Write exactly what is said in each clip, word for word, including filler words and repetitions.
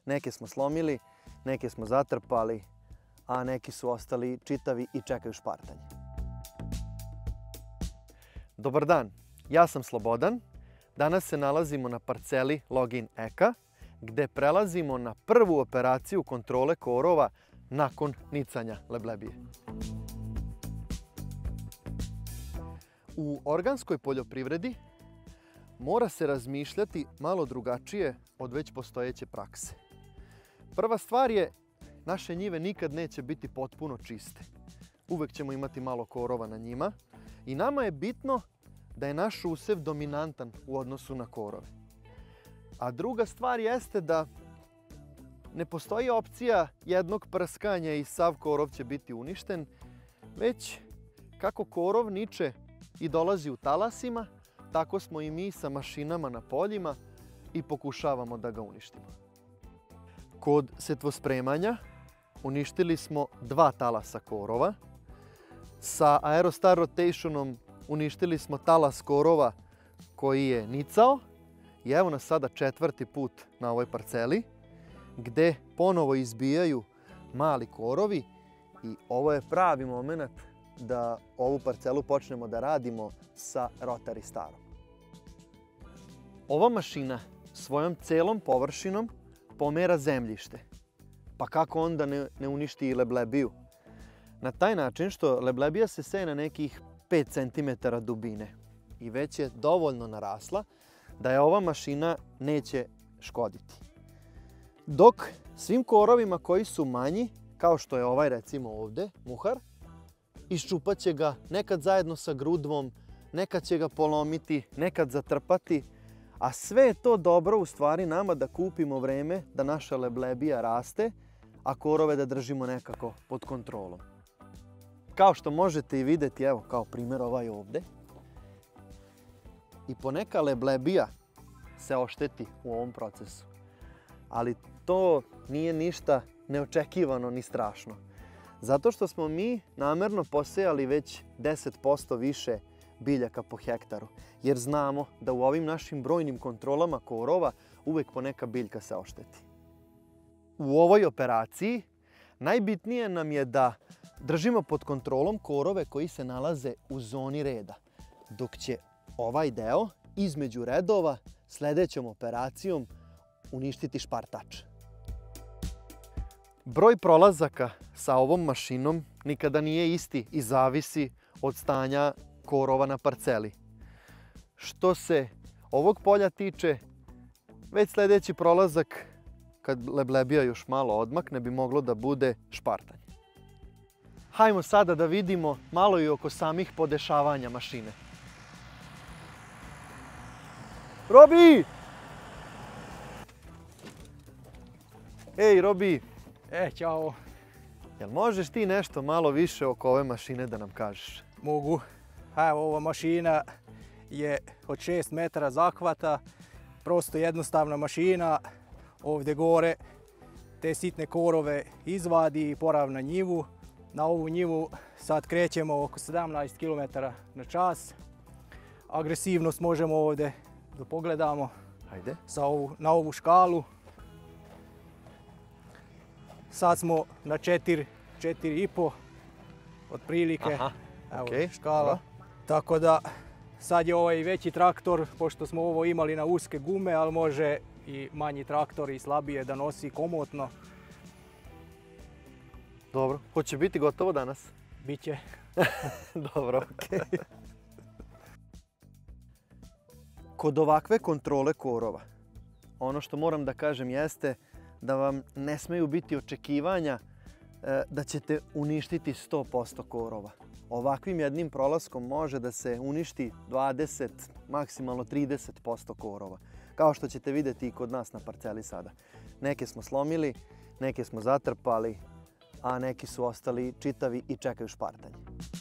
Neke smo slomili, neke smo zatrpali, a neki su ostali čitavi i čekaju špartanje. Dobar dan, ja sam Slobodan. Danas se nalazimo na parceli Login Eka, gde prelazimo na prvu operaciju kontrole korova nakon nicanja leblebije. U organskoj poljoprivredi mora se razmišljati malo drugačije od već postojeće prakse. Prva stvar je, naše njive nikad neće biti potpuno čiste. Uvek ćemo imati malo korova na njima i nama je bitno da je naš usev dominantan u odnosu na korove. A druga stvar jeste da ne postoji opcija jednog prskanja i sav korov će biti uništen, već kako korov niče i dolazi u talasima, tako smo i mi sa mašinama na poljima i pokušavamo da ga uništimo. Kod setvospremanja uništili smo dva talasa korova. Sa aerostar rotationom uništili smo talas korova koji je nicao. I evo nas sada četvrti put na ovoj parceli gde ponovo izbijaju mali korovi i ovo je pravi moment da ovu parcelu počnemo da radimo sa rotari starom. Ova mašina svojom celom površinom pomera zemljište. Pa kako onda ne, ne uništi i leblebiju? Na taj način što leblebija se seje na nekih pet centimetara dubine i već je dovoljno narasla da je ova mašina neće škoditi. Dok svim korovima koji su manji, kao što je ovaj recimo ovdje, muhar, iščupat će ga nekad zajedno sa grudvom, nekad će ga polomiti, nekad zatrpati, a sve je to dobro u stvari nama da kupimo vreme da naša leblebija raste, a korove da držimo nekako pod kontrolom. Kao što možete i vidjeti, evo kao primjer ovaj ovdje, i poneka leblebija se ošteti u ovom procesu. Ali to nije ništa neočekivano ni strašno. Zato što smo mi namerno posejali već deset posto više biljaka po hektaru. Jer znamo da u ovim našim brojnim kontrolama korova uvek poneka biljka se ošteti. U ovoj operaciji najbitnije nam je da držimo pod kontrolom korove koji se nalaze u zoni reda. Dok će ovaj deo između redova sljedećom operacijom uništiti špartač. Broj prolazaka sa ovom mašinom nikada nije isti i zavisi od stanja korova na parceli. Što se ovog polja tiče, već sljedeći prolazak, kad leblebija još malo odmakne, bi moglo da bude špartanje. Hajmo sada da vidimo malo i oko samih podešavanja mašine. Robi! Ej, Robi! E, ćao! Jel možeš ti nešto malo više oko ove mašine da nam kažeš? Mogu. Evo, ova mašina je od šest metara zahvata. Prosto jednostavna mašina. Ovdje gore te sitne korove izvadi i poravna njivu. Na ovu njivu sad krećemo oko sedamnaest kilometara na čas. Agresivnost možemo ovdje da pogledamo. Ajde. Sa ovu, na ovu škalu. Sad smo na četiri, četiri i po otprilike. Aha, evo okay. škala. Aha. Tako da sad je ovaj veći traktor, pošto smo ovo imali na uske gume, ali može i manji traktor i slabije da nosi komotno. Dobro, hoće biti gotovo danas? Biće. Dobro, okej. Okay. Kod ovakve kontrole korova, ono što moram da kažem jeste da vam ne smeju biti očekivanja da ćete uništiti sto posto korova. Ovakvim jednim prolaskom može da se uništi dvadeset, maksimalno trideset posto korova. Kao što ćete vidjeti i kod nas na parceli sada. Neke smo slomili, neke smo zatrpali, a neki su ostali čitavi i čekaju špartanje.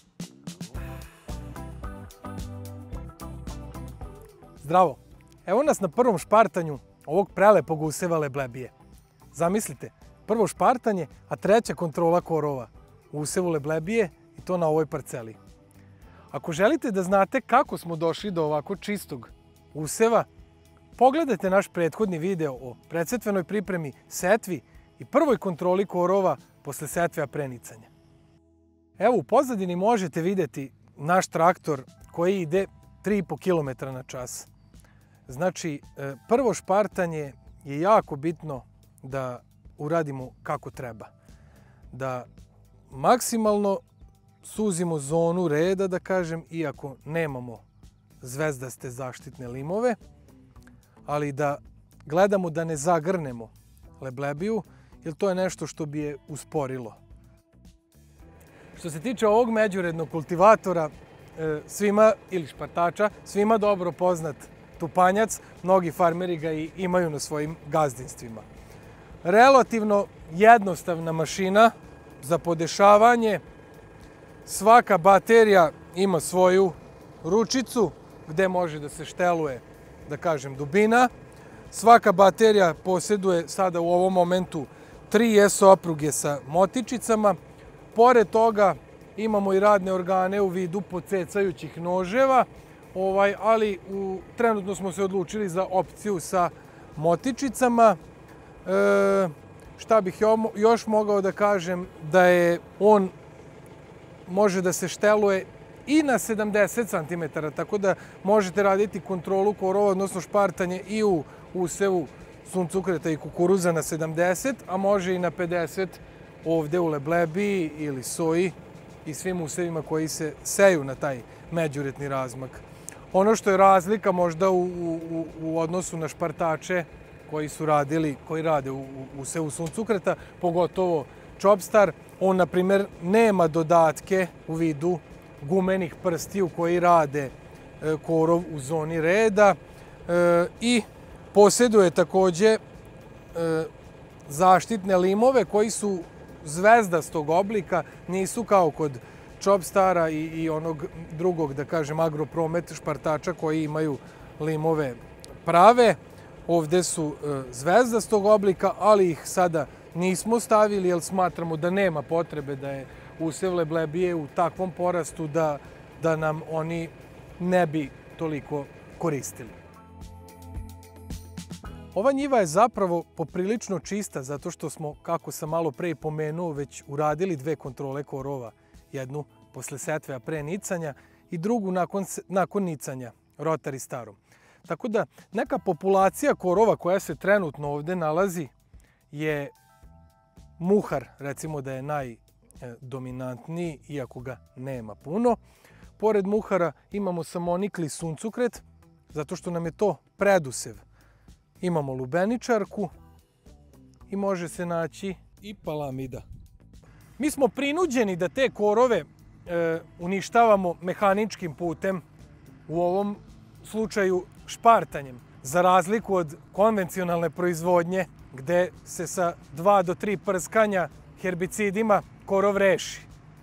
Zdravo! Evo nas na prvom špartanju ovog prelepog useva leblebije. Zamislite, prvo špartanje, a treća kontrola korova u usevu leblebije i to na ovoj parceli. Ako želite da znate kako smo došli do ovako čistog useva, pogledajte naš prethodni video o predsetvenoj pripremi, setvi i prvoj kontroli korova posle setve a pre nicanja. Evo u pozadini možete vidjeti naš traktor koji ide tri i po kilometra na čas. Znači, prvo špartanje je jako bitno da uradimo kako treba. Da maksimalno suzimo zonu reda, da kažem, iako nemamo zvezdaste zaštitne limove, ali da gledamo da ne zagrnemo leblebiju, jer to je nešto što bi je usporilo. Što se tiče ovog međurednog kultivatora, svima, ili špartača, svima dobro poznat Tupanjac, mnogi farmeri ga i imaju na svojim gazdinstvima. Relativno jednostavna mašina za podešavanje. Svaka baterija ima svoju ručicu gdje može da se šteluje, da kažem, dubina. Svaka baterija posjeduje sada u ovom momentu tri es opruge sa motičicama. Pored toga imamo i radne organe u vidu podsecajućih noževa, ovaj, ali u, trenutno smo se odlučili za opciju sa motičicama. E, šta bih još mogao da kažem, da je on može da se šteluje i na sedamdeset centimetara, tako da možete raditi kontrolu korova, odnosno špartanje i u usevu suncokreta i kukuruza na sedamdeset, a može i na pedeset ovdje u leblebiji ili soji i svim usevima koji se seju na taj međuretni razmak. Ono što je razlika možda u, u, u odnosu na špartače koji su radili, koji rade u, u usevu suncokreta, pogotovo Chopstar, on, na primjer, nema dodatke u vidu gumenih prstiju koji rade e, korov u zoni reda e, i posjeduje također e, zaštitne limove koji su zvezdastog oblika, nisu kao kod Chopstara i, i onog drugog, da kažem, agropromet špartača koji imaju limove prave. Ovdje su e, zvezdastog oblika, ali ih sada nismo stavili jer smatramo da nema potrebe da je usev leblebije u takvom porastu da, da nam oni ne bi toliko koristili. Ova njiva je zapravo poprilično čista zato što smo, kako sam malo pre i pomenuo, već uradili dve kontrole korova. Jednu posle setve a pre nicanja i drugu nakon, nakon nicanja, rotari starom. Tako da neka populacija korova koja se trenutno ovdje nalazi je muhar, recimo da je najdominantniji, iako ga nema puno. Pored muhara imamo samonikli suncokret, zato što nam je to predusev. Imamo lubeničarku i može se naći i palamida. Mi smo prinuđeni da te korove e, uništavamo mehaničkim putem, u ovom slučaju špartanjem, za razliku od konvencionalne proizvodnje gdje se sa dva do tri prskanja herbicidima korov reši.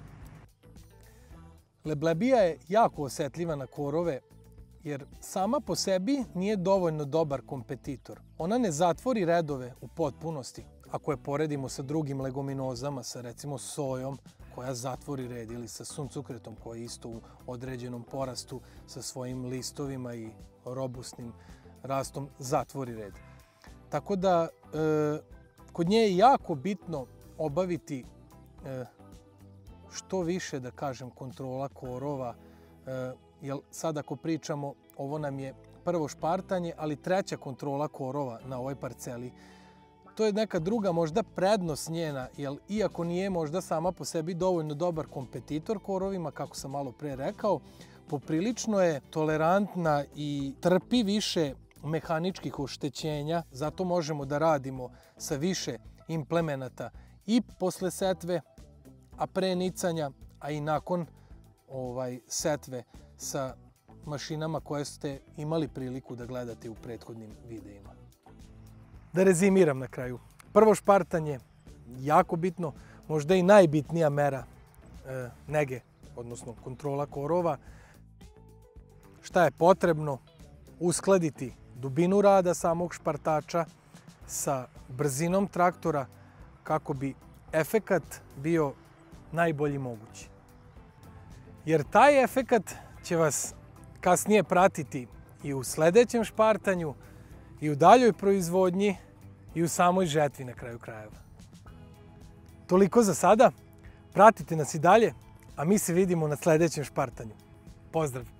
Leblebija je jako osjetljiva na korove jer sama po sebi nije dovoljno dobar kompetitor. Ona ne zatvori redove u potpunosti, ako je poredimo sa drugim leguminozama, sa recimo sojom koja zatvori red, ili sa suncokretom koji je isto u određenom porastu sa svojim listovima i robustnim rastom zatvori red. Tako da e, kod nje je jako bitno obaviti e, što više, da kažem, kontrola korova, e, jer sad ako pričamo, ovo nam je prvo špartanje, ali treća kontrola korova na ovoj parceli. To je neka druga možda prednost njena, jer iako nije možda sama po sebi dovoljno dobar kompetitor korovima, kako sam malo pre rekao, poprilično je tolerantna i trpi više mehaničkih oštećenja, zato možemo da radimo sa više implemenata i posle setve, a pre nicanja, a i nakon ovaj, setve sa mašinama koje ste imali priliku da gledate u prethodnim videima. Da rezimiram na kraju. Prvo špartanje, jako bitno, možda i najbitnija mera e, nege, odnosno kontrola korova. Šta je potrebno? Uskladiti dubinu rada samog špartača sa brzinom traktora kako bi efekat bio najbolji mogući. Jer taj efekat će vas kasnije pratiti i u sljedećem špartanju i u daljoj proizvodnji i u samoj žetvi na kraju krajeva. Toliko za sada, pratite nas i dalje, a mi se vidimo na sljedećem špartanju. Pozdrav!